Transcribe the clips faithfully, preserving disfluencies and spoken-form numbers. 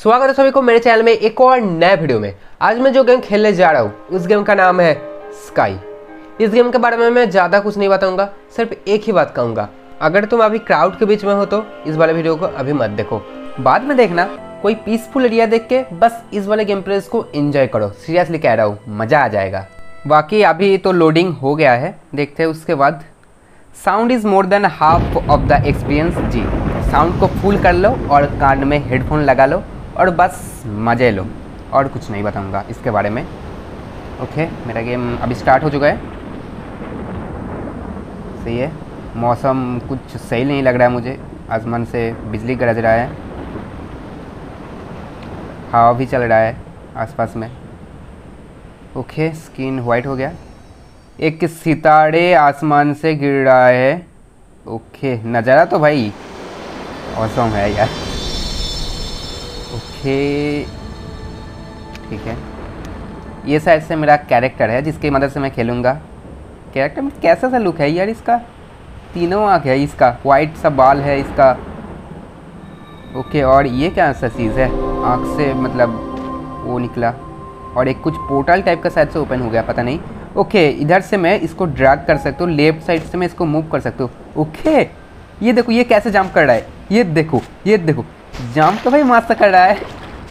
स्वागत है सभी को मेरे चैनल में एक और नए वीडियो में। आज मैं जो गेम खेलने जा रहा हूँ उस गेम का नाम है स्काई। इस गेम के बारे में मैं ज़्यादा कुछ नहीं बताऊंगा, सिर्फ एक ही बात कहूँगा, अगर तुम अभी क्राउड के बीच में हो तो इस वाले वीडियो को अभी मत देखो, बाद में देखना। कोई पीसफुल एरिया देख के बस इस वाले गेम प्लेस को एंजॉय करो, सीरियसली कह रहा हूँ, मज़ा आ जाएगा। बाकी अभी तो लोडिंग हो गया है, देखते हैं उसके बाद। Sound is more than half of the experience जी। साउंड को फुल कर लो और कान में हेडफोन लगा लो और बस मज़े लो, और कुछ नहीं बताऊंगा इसके बारे में। ओके, मेरा गेम अभी स्टार्ट हो चुका है। सही है, मौसम कुछ सही नहीं लग रहा है मुझे, आसमान से बिजली गरज रहा है, हवा भी चल रहा है आसपास में। ओके, स्किन वाइट हो गया, एक सितारे आसमान से गिर रहा है। ओके, नज़ारा तो भाई ऑसम है यार। ओके ठीक है, ये शायद से मेरा कैरेक्टर है जिसकी मदद से मैं खेलूँगा। कैरेक्टर में कैसा सा लुक है यार इसका, तीनों आँख है इसका, वाइट सा बाल है इसका। ओके, और ये क्या सा चीज़ है, आँख से मतलब वो निकला, और एक कुछ पोर्टल टाइप का शायद से ओपन हो गया, पता नहीं। ओके, इधर से मैं इसको ड्रैग कर सकता हूँ, लेफ्ट साइड से मैं इसको मूव कर सकता हूँ। ओके, ये देखो ये कैसे जंप कर रहा है, ये देखो ये देखो, जंप तो भाई मस्त कर रहा है।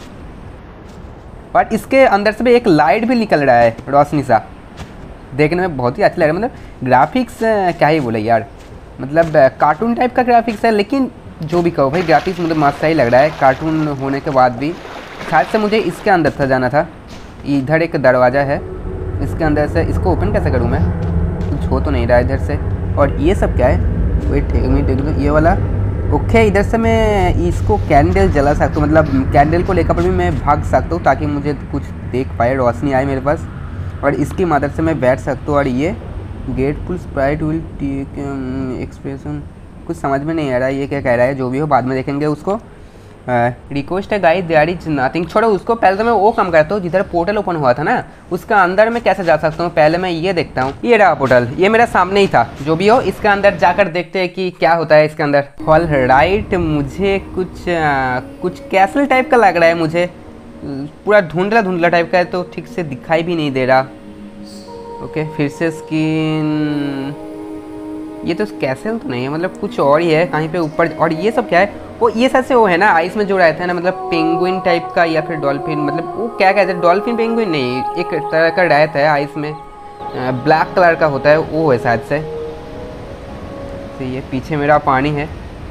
बट इसके अंदर से भी एक लाइट भी निकल रहा है, रोशनी सा, देखने में बहुत ही अच्छा लग रहा है। मतलब ग्राफिक्स क्या ही बोले यार, मतलब कार्टून टाइप का ग्राफिक्स है, लेकिन जो भी कहो भाई ग्राफिक्स मुझे मस्त ही लग रहा है। कार्टून होने के बाद भी शायद से मुझे इसके अंदर था जाना था। इधर एक दरवाज़ा है, इसके अंदर से इसको ओपन कैसे करूँ मैं, कुछ हो तो नहीं रहा इधर से। और ये सब क्या है, वेट एक मिनट देख लो, ये वाला। ओके, इधर से मैं इसको कैंडल जला सकता हूँ, मतलब कैंडल को लेकर भी मैं भाग सकता हूँ ताकि मुझे कुछ देख पाए, रोशनी आए मेरे पास, और इसकी मदद से मैं बैठ सकता हूँ। और ये grateful sprite will take expression, कुछ समझ में नहीं आ रहा है ये क्या कह रहा है, जो भी हो बाद में देखेंगे उसको। रिक्वेस्ट है गाइस देयर इज नथिंग, छोड़ो उसको, पहले तो मैं वो काम करता हूँ जिधर पोर्टल ओपन हुआ था ना, उसका अंदर में कैसे जा सकता हूँ, पहले मैं ये देखता हूँ। ये रहा पोर्टल, ये मेरा सामने ही था, जो भी हो इसके अंदर जाकर देखते हैं कि क्या होता है इसके अंदर। ऑल राइट, मुझे कुछ आ, कुछ कैसल टाइप का लग रहा है, मुझे पूरा धुंधला धुंधला टाइप का है, तो ठीक से दिखाई भी नहीं दे रहा। ओके, फिर से स्किन, ये तो कैसल तो नहीं है, मतलब कुछ और ही है कहीं पे ऊपर। और ये सब क्या है, वो ये सच से वो है ना आइस में जो रहता है ना, मतलब पेंगुइन टाइप का या फिर डॉल्फिन, मतलब वो क्या कहते हैं, डॉल्फिन पेंगुइन नहीं, एक तरह का रहता है आइस में, ब्लैक कलर का होता है, वो है शायद से। तो ये पीछे मेरा पानी है,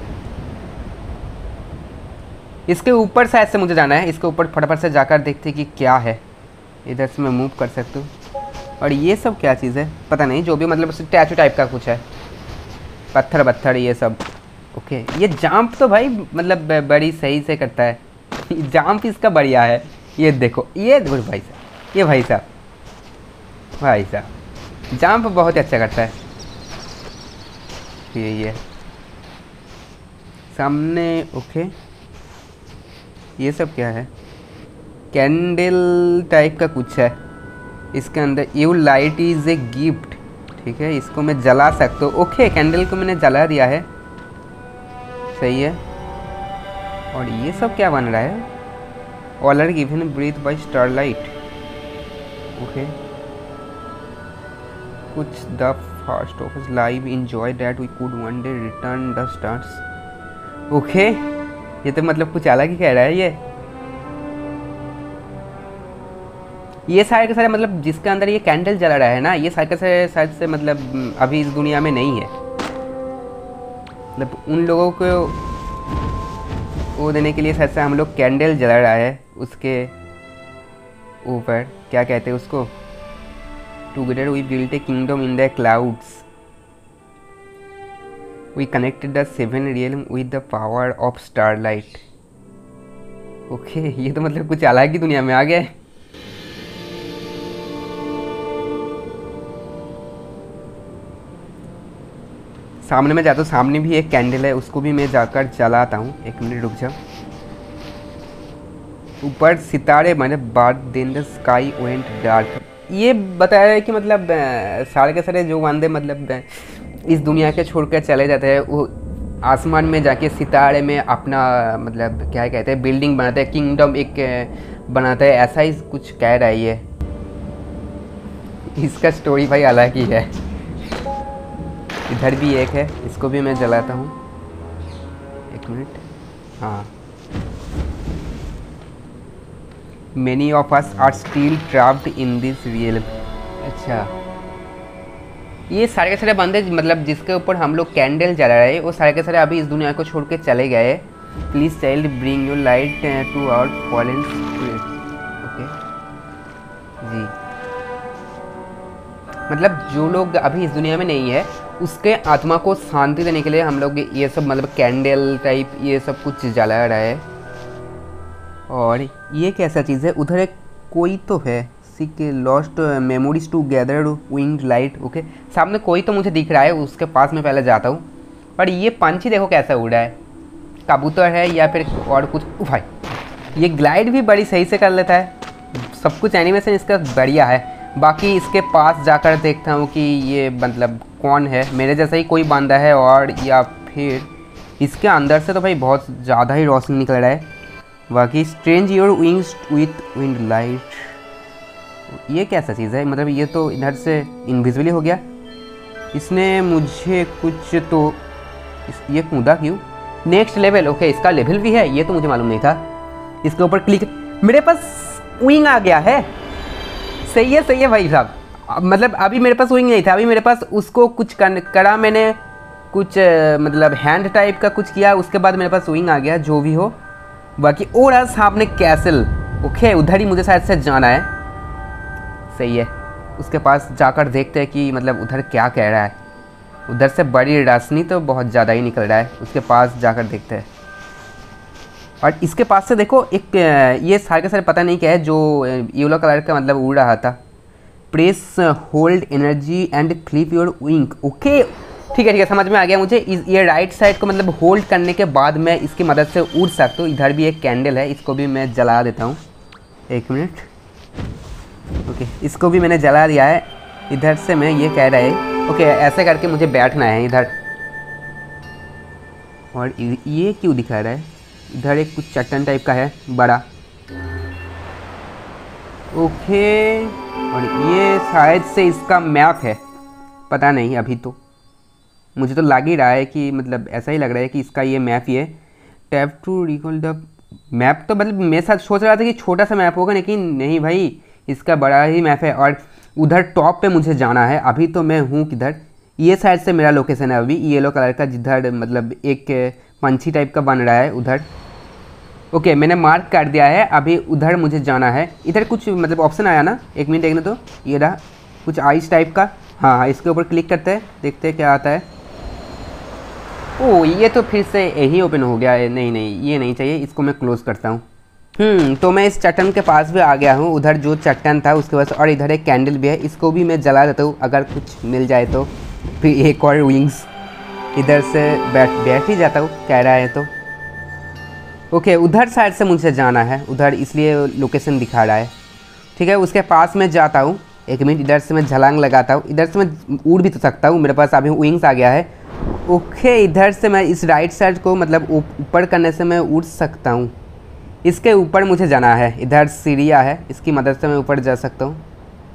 इसके ऊपर शायद से मुझे जाना है, इसके ऊपर फटाफट से जाकर देखते कि क्या है। इधर से मैं मूव कर सकता हूँ। और ये सब क्या चीज़ है पता नहीं, जो भी मतलब स्टैचू टाइप का कुछ है, पत्थर पत्थर ये सब। ओके, ये जंप तो भाई मतलब बड़ी सही से करता है जंप इसका बढ़िया है। ये देखो ये देखो भाई साहब, ये भाई साहब भाई साहब जंप बहुत अच्छा करता है। ये ये सामने। ओके, ये सब क्या है, कैंडल टाइप का कुछ है इसके अंदर। You light is a gift, ठीक है, इसको मैं जला सकता हूँ। ओके, कैंडल को मैंने जला दिया है, सही है। और ये सब क्या बन रहा है, all are given breath by starlight. Okay, कुछ the first of us live enjoy that we could one day return the stars. Okay, ये तो मतलब कुछ अलग ही कह रहा है। ये ये सारे के सारे मतलब जिसके अंदर ये कैंडल जला रहा है ना, ये सारे के सारे शायद से मतलब अभी इस दुनिया में नहीं है, मतलब उन लोगों को वो देने के लिए शायद से हम लोग कैंडल जला रहा है उसके ऊपर, क्या कहते हैं उसको, together we built a kingdom in the clouds, we connected the seven realm with the power of starlight. Okay, ये तो मतलब कुछ अलग ही दुनिया में आ गया है। सामने में जाता हूँ, सामने भी एक कैंडल है, उसको भी मैं जाकर जलाता हूँ। एक मिनट रुक जाओ। ऊपर सितारे मैंने बाद then the sky went dark, ये बताया है कि मतलब सारे के सारे जो बंदे मतलब इस दुनिया के छोड़कर चले जाते हैं, वो आसमान में जाके सितारे में अपना मतलब क्या कहते हैं बिल्डिंग बनाता है, किंगडम एक बनाता है, ऐसा ही कुछ कह रहा है ये। इसका स्टोरी भाई अलग ही है। इधर भी एक है, इसको भी मैं जलाता हूँ। एक मिनट। हाँ, Many of us are still trapped in this realm। अच्छा, ये सारे के सारे बंदे मतलब जिसके ऊपर हम लोग कैंडल जला रहे हैं वो सारे के सारे अभी इस दुनिया को छोड़ के चले गए। Please child bring your light to our fallen spirit. Okay जी, मतलब जो लोग अभी इस दुनिया में नहीं है उसके आत्मा को शांति देने के लिए हम लोग ये सब मतलब कैंडल टाइप ये सब कुछ जला रहा है। और ये कैसा चीज़ है? उधर एक कोई तो है, seek lost memories to gather wind light. Okay, सामने कोई तो मुझे दिख रहा है, उसके पास में पहले जाता हूँ। और ये पंछी देखो कैसा उड़ रहा है, कबूतर है या फिर और कुछ। भाई ये ग्लाइड भी बड़ी सही से कर लेता है, सब कुछ एनिमेशन इसका बढ़िया है। बाकी इसके पास जाकर देखता हूँ कि ये मतलब कौन है, मेरे जैसा ही कोई बंदा है और या फिर इसके अंदर से तो भाई बहुत ज़्यादा ही रोशनी निकल रहा है। बाकी strange your wings with wind light, ये कैसा चीज़ है? मतलब ये तो इधर से इनविजिबली हो गया। इसने मुझे कुछ तो इस, ये कूदा क्यों? Next level. ओके, इसका लेवल भी है, ये तो मुझे मालूम नहीं था। इसके ऊपर क्लिक, मेरे पास विंग आ गया है। सही है सही है भाई साहब, मतलब अभी मेरे पास विंग नहीं था, अभी मेरे पास उसको कुछ कर, करा मैंने कुछ मतलब हैंड टाइप का कुछ किया, उसके बाद मेरे पास विंग आ गया। जो भी हो, बाकी और आज सामने कैसल। ओके, उधर ही मुझे शायद से जाना है। सही है, उसके पास जाकर देखते हैं कि मतलब उधर क्या कह रहा है। उधर से बड़ी रोशनी तो बहुत ज़्यादा ही निकल रहा है, उसके पास जाकर देखते हैं। और इसके पास से देखो एक ये सारे के सारे पता नहीं क्या है जो येलो कलर का मतलब उड़ रहा था। Press hold energy and clip your wing. Okay ठीक है ठीक है, समझ में आ गया मुझे। इस ये राइट साइड को मतलब होल्ड करने के बाद मैं इसकी मदद से उड़ सकता हूँ। इधर भी एक कैंडल है, इसको भी मैं जला देता हूँ। एक मिनट। ओके, इसको भी मैंने जला दिया है। इधर से मैं ये कह रहा है ओके, ऐसे करके मुझे बैठना है इधर। और ये क्यों दिखा रहा है? इधर एक कुछ चट्टान टाइप का है बड़ा। ओके, और ये शायद से इसका मैप है, पता नहीं, अभी तो मुझे तो लग ही रहा है कि मतलब ऐसा ही लग रहा है कि इसका ये मैप ही है। Tap to recall the map. तो मतलब मेरे साथ सोच रहा था कि छोटा सा मैप होगा, लेकिन नहीं भाई, इसका बड़ा ही मैप है। और उधर टॉप पे मुझे जाना है। अभी तो मैं हूँ किधर? ये साइड से मेरा लोकेशन है अभी, येलो कलर का, जिधर मतलब एक पंछी टाइप का बन रहा है उधर। ओके, मैंने मार्क कर दिया है, अभी उधर मुझे जाना है। इधर कुछ मतलब ऑप्शन आया ना, एक मिनट देखने तो। ये रहा कुछ आइस टाइप का। हाँ हाँ, इसके ऊपर क्लिक करते हैं, देखते हैं क्या आता है। ओह, ये तो फिर से यही ओपन हो गया है। नहीं नहीं, ये नहीं चाहिए, इसको मैं क्लोज़ करता हूँ। हम्म तो मैं इस चट्टान के पास भी आ गया हूँ, उधर जो चट्टान था उसके पास। और इधर एक कैंडल भी है, इसको भी मैं जला देता हूँ, अगर कुछ मिल जाए तो। फिर एक और विंग्स, इधर से बैठ बैठ ही जाता हूँ, कह रहा है तो। ओके, उधर साइड से मुझे जाना है, उधर इसलिए लोकेशन दिखा रहा है। ठीक है, उसके पास मैं जाता हूँ। एक मिनट, इधर से मैं छलांग लगाता हूँ। इधर से मैं उड़ भी तो सकता हूँ, मेरे पास अभी विंग्स आ गया है। ओके, इधर से मैं इस राइट साइड को मतलब ऊपर करने से मैं उड़ सकता हूँ। इसके ऊपर मुझे जाना है, इधर सीढ़ियाँ है, इसकी मदद से मैं ऊपर जा सकता हूँ।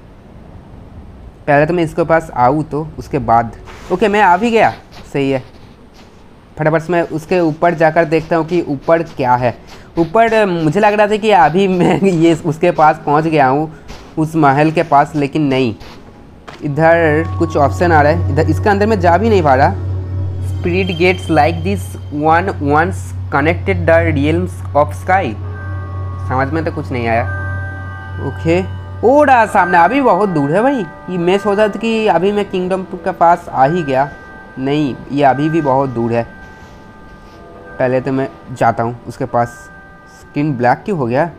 पहले तो मैं इसके पास आऊँ तो उसके बाद। ओके, मैं आ भी गया। सही है, फटाफट से मैं उसके ऊपर जाकर देखता हूँ कि ऊपर क्या है। ऊपर मुझे लग रहा था कि अभी मैं ये उसके पास पहुँच गया हूँ, उस महल के पास, लेकिन नहीं। इधर कुछ ऑप्शन आ रहा है, इधर इसके अंदर मैं जा भी नहीं पा रहा। Spirit gets like this one once connected the realms of sky. समझ में तो कुछ नहीं आया। ओके, ओड़ा सामने, अभी बहुत दूर है भाई। ये मैं सोचा था कि अभी मैं किंगडम के पास आ ही गया, नहीं, ये अभी भी बहुत दूर है। पहले तो मैं जाता हूँ उसके पास। स्किन ब्लैक क्यों हो गया?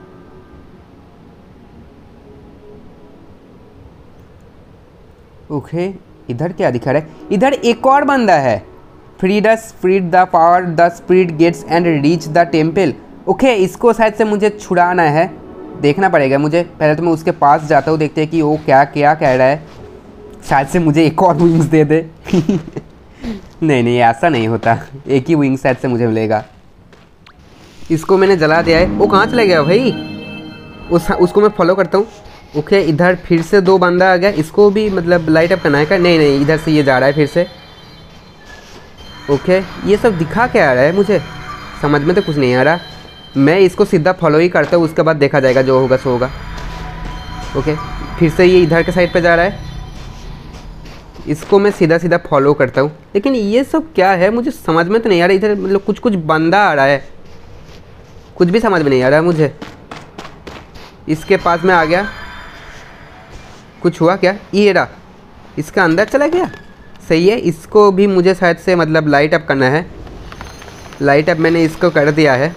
ओके, इधर क्या दिखा रहा है? इधर एक और बंदा है। Free the spirit the power the spirit gets and reach the temple. Okay, इसको शायद से मुझे छुड़ाना है, देखना पड़ेगा मुझे। पहले तो मैं उसके पास जाता हूँ, देखते हैं कि वो क्या क्या कह रहा है। शायद से मुझे एक और विंग्स दे दे। नहीं नहीं ऐसा नहीं होता, एक ही विंग शायद से मुझे मिलेगा। इसको मैंने जला दिया है। वो कहाँ चला गया भाई? उस उसको मैं फॉलो करता हूँ। ओके इधर फिर से दो बंदा आ गया, इसको भी मतलब लाइट अप करना है क्या? नहीं नहीं इधर से ये जा रहा है फिर से। ओके ये सब दिखा क्या आ रहा है मुझे समझ में तो कुछ नहीं आ रहा। मैं इसको सीधा फॉलो ही करता हूँ, उसके बाद देखा जाएगा जो होगा सो होगा। ओके फिर से ये इधर के साइड पे जा रहा है, इसको मैं सीधा सीधा फॉलो करता हूँ। लेकिन ये सब क्या है मुझे समझ में तो नहीं आ रहा। इधर मतलब कुछ कुछ बंदा आ रहा है, कुछ भी समझ में नहीं आ रहा है मुझे। इसके पास में आ गया, कुछ हुआ क्या? ये रहा, इसका अंदर चला गया। सही है, इसको भी मुझे शायद से मतलब लाइट अप करना है। लाइट अप मैंने इसको कर दिया है।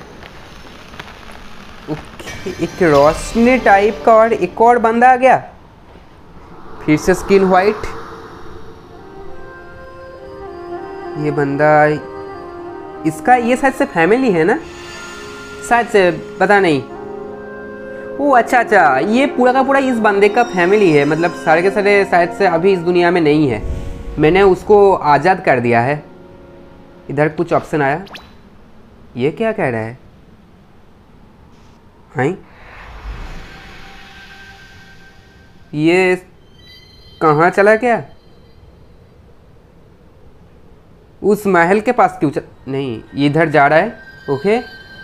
ओके एक रोशनी टाइप का और एक और बंदा आ गया, फिर से स्किन वाइट। ये बंदा इसका ये शायद से फैमिली है ना, शायद से, पता नहीं। ओ अच्छा अच्छा ये पूरा का पूरा इस बंदे का फैमिली है, मतलब सारे के सारे शायद से अभी इस दुनिया में नहीं है, मैंने उसको आज़ाद कर दिया है। इधर कुछ ऑप्शन आया, ये क्या कह रहा है? हाँ ये कहाँ चला गया? उस महल के पास क्यों चल... नहीं इधर जा रहा है। ओके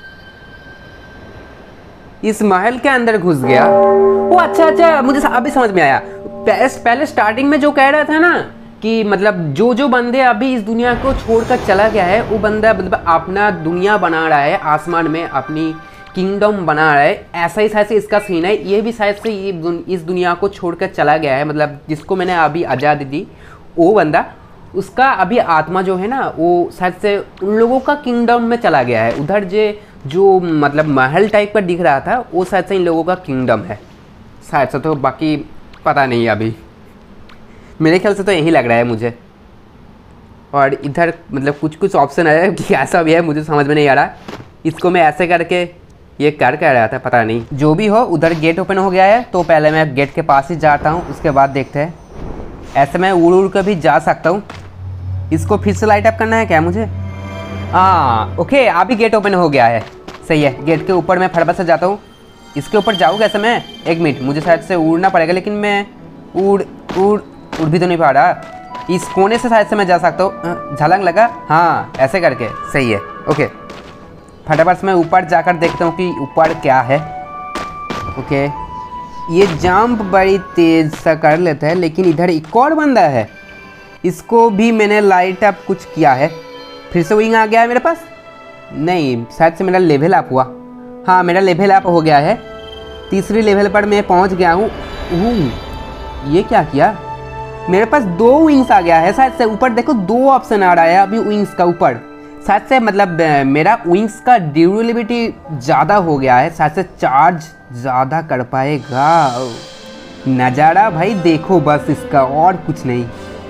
इस महल के अंदर घुस गया। ओ अच्छा अच्छा मुझे अभी समझ में आया। पहले स्टार्टिंग में जो कह रहा था ना कि मतलब जो जो बंदे अभी इस दुनिया को छोड़कर चला गया है, वो बंदा मतलब अपना दुनिया बना रहा है, आसमान में अपनी किंगडम बना रहा है। ऐसा ही शायद से इसका सीन है। ये भी शायद से ये इस दुनिया को छोड़कर चला गया है, मतलब जिसको मैंने अभी आज़ादी दी वो बंदा, उसका अभी आत्मा जो है ना वो शायद से उन लोगों का किंगडम में चला गया है। उधर जे जो मतलब महल टाइप का दिख रहा था वो शायद से इन लोगों का किंगडम है शायद से, तो बाकी पता नहीं अभी, मेरे ख्याल से तो यही लग रहा है मुझे। और इधर मतलब कुछ कुछ ऑप्शन है कि ऐसा भी है, मुझे समझ में नहीं आ रहा। इसको मैं ऐसे करके ये कर कह रहा था, पता नहीं। जो भी हो उधर गेट ओपन हो गया है, तो पहले मैं गेट के पास ही जाता हूँ, उसके बाद देखते हैं। ऐसे मैं उड़ उड़ कर भी जा सकता हूँ। इसको फिर से लाइट अप करना है क्या मुझे? हाँ ओके अभी गेट ओपन हो गया है, सही है। गेट के ऊपर मैं फटाफट से जाता हूँ। इसके ऊपर जाऊँ कैसे मैं? एक मिनट, मुझे शायद से उड़ना पड़ेगा, लेकिन मैं उड़ उड़ उड़ भी तो नहीं पा रहा। इस कोने से शायद से मैं जा सकता हूँ। झलक लगा, हाँ ऐसे करके, सही है। ओके फटाफट से मैं ऊपर जाकर देखता हूँ कि ऊपर क्या है। ओके ये जंप बड़ी तेज सा कर लेता है, लेकिन इधर एक और बंदा है, इसको भी मैंने लाइट अप कुछ किया है। फिर से विंग आ गया है मेरे पास। नहीं शायद से मेरा लेवल अप हुआ, हाँ मेरा लेवल अप हो गया है। तीसरी लेवल पर मैं पहुंच गया हूँ। ये क्या किया? मेरे पास दो विंग्स आ गया है शायद से। ऊपर देखो दो ऑप्शन आ रहा है अभी विंग्स का ऊपर, शायद से मतलब मेरा विंग्स का ड्यूरेबिलिटी ज़्यादा हो गया है, शायद से चार्ज ज़्यादा कर पाएगा। नज़ारा भाई देखो बस इसका, और कुछ नहीं।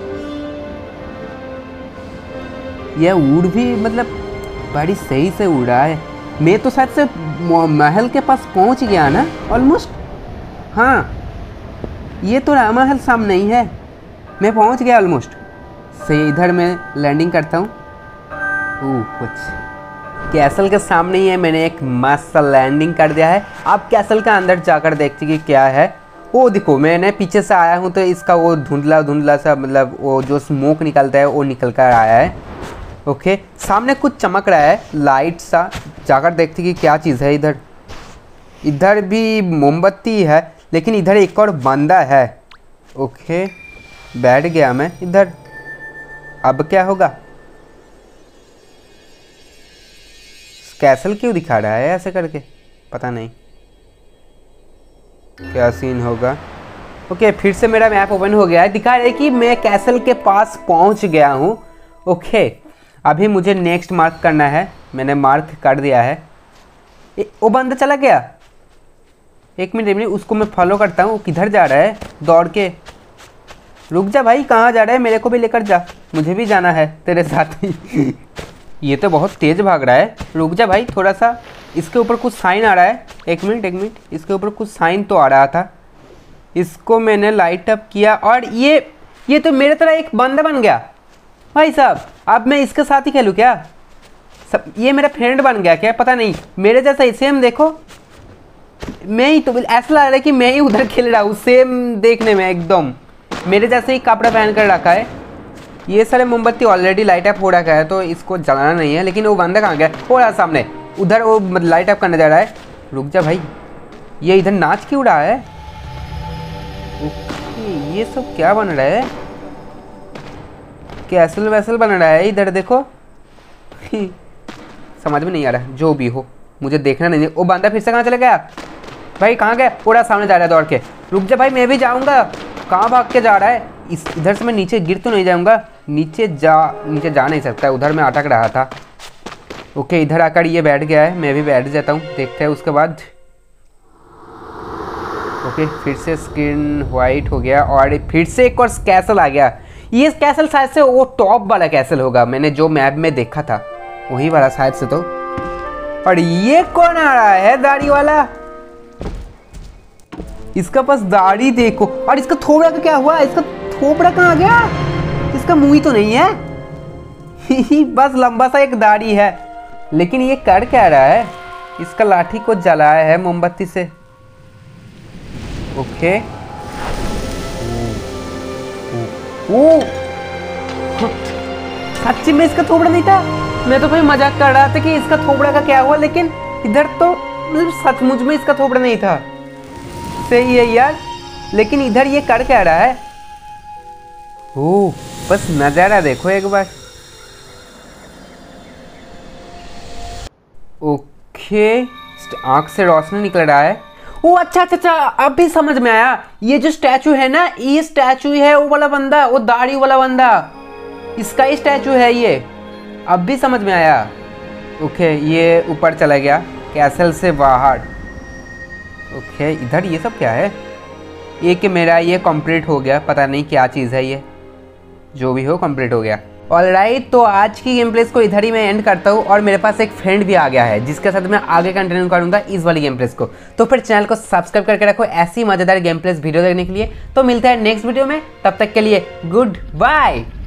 यह उड़ भी मतलब बड़ी सही से उड़ रहा है। मैं तो शायद से महल के पास पहुंच गया ना ऑलमोस्ट। हाँ ये तो रहा महल सामने ही है, मैं पहुंच गया ऑलमोस्ट। सही इधर मैं लैंडिंग करता हूँ। ओह कुछ कैसल के सामने ही है, मैंने एक मस्त लैंडिंग कर दिया है। अब कैसल का अंदर जाकर देखते कि क्या है। वो देखो मैंने पीछे से आया हूँ तो इसका वो धुंधला धुंधला सा मतलब वो जो स्मोक निकलता है वो निकल कर आया है। ओके सामने कुछ चमक रहा है लाइट सा, जाकर देखते कि क्या चीज़ है। इधर इधर भी मोमबत्ती है, लेकिन इधर एक और बंदा है। ओके बैठ गया मैं इधर। अब क्या होगा? कैसल क्यों दिखा रहा है ऐसे करके, पता नहीं क्या सीन होगा। ओके फिर से मेरा मैप ओपन हो गया है, दिखा रहा है कि मैं कैसल के पास पहुंच गया हूं। ओके अभी मुझे नेक्स्ट मार्क करना है, मैंने मार्क कर दिया है। ए, वो बंदा चला गया। एक मिनट एक मिनट उसको मैं फॉलो करता हूँ। किधर जा रहा है दौड़ के? रुक जा भाई, कहाँ जा रहा है? मेरे को भी लेकर जा, मुझे भी जाना है तेरे साथ ही। ये तो बहुत तेज़ भाग रहा है। रुक जा भाई थोड़ा सा। इसके ऊपर कुछ साइन आ रहा है। एक मिनट एक मिनट इसके ऊपर कुछ साइन तो आ रहा था। इसको मैंने लाइट अप किया और ये ये तो मेरे तरह एक बंदा बन गया। भाई साहब अब मैं इसके साथ ही खेलूँ क्या? सब ये मेरा फ्रेंड बन गया क्या? पता नहीं, मेरे जैसा ही सेम देखो, मैं ही तो ऐसा लग रहा है कि मैं ही उधर खेल रहा हूँ, सेम देखने में एकदम मेरे जैसे ही कपड़ा पहन कर रखा है। ये सारे मोमबत्ती ऑलरेडी लाइट अप हो रखा है तो इसको जलाना नहीं है। लेकिन वो बंदा कहाँ गया? हो रहा सामने, उधर वो लाइट अप करने जा रहा है। रुक जा भाई, ये इधर नाच क्यों रहा है? ओके, ये सब क्या बन रहा है? कैसल वैसल बन रहा है इधर देखो। समझ में नहीं आ रहा, जो भी हो मुझे देखना नहीं है। वो बंदा फिर से कहाँ चला गया? भाई कहाँ गया? पूरा सामने जा रहा है दौड़ के। रुक जा भाई, मैं भी जाऊँगा। कहाँ भाग के जा रहा है? इस इधर से मैं नीचे गिर तो नहीं जाऊँगा? नीचे जा नीचे जा नहीं सकता, उधर मैं अटक रहा था। ओके, इधर आकर ये बैठ गया है, मैं भी बैठ जाता हूँ, देखते हैं उसके बाद। ओके, फिर से स्क्रीन वाइट हो गया और फिर से एक और कैसल आ गया। ये कैसल शायद से वो टॉप वाला कैसल होगा, मैंने जो मैप में देखा था वही वाला शायद से तो। और ये कौन आ रहा है दाढ़ी वाला? इसका पास दाढ़ी देखो, और इसका थोबड़ा का क्या हुआ? इसका थोबड़ा कहाँ गया? इसका मुंह ही तो नहीं है। बस लंबा सा एक दाढ़ी है। लेकिन ये कर क्या रहा है? इसका लाठी को जलाया है मोमबत्ती से। ओके, ओ सच्ची में इसका थोबड़ा नहीं था। मैं तो भाई मजाक कर रहा था कि इसका थोबड़ा का क्या हुआ, लेकिन इधर तो मतलब सचमुच में इसका थोबड़ा नहीं था। सही है यार, लेकिन इधर ये कर क्या रहा है? ओह, बस नजारा देखो एक बार। ओके, आंख से रोशनी निकल रहा है। ओ अच्छा अच्छा अच्छा, अब भी समझ में आया। ये जो स्टैचू है ना, ये स्टैचू है वो वाला बंदा, वो दाढ़ी वाला बंदा, इसका ही स्टैचू है ये। अब भी समझ में आया। ओके, ये ऊपर चला गया कैसल से बाहर। ओके, इधर ये सब क्या है? एक मेरा ये कंप्लीट हो गया, पता नहीं क्या चीज़ है ये, जो भी हो कंप्लीट हो गया। ऑलराइट, तो आज की गेम प्लेस को इधर ही मैं एंड करता हूँ और मेरे पास एक फ्रेंड भी आ गया है जिसके साथ मैं आगे कंटिन्यू करूँगा इस वाली गेम प्लेस को। तो फिर चैनल को सब्सक्राइब करके रखो ऐसी मज़ेदार गेम प्लेस वीडियो देखने के लिए। तो मिलता है नेक्स्ट वीडियो में, तब तक के लिए गुड बाय।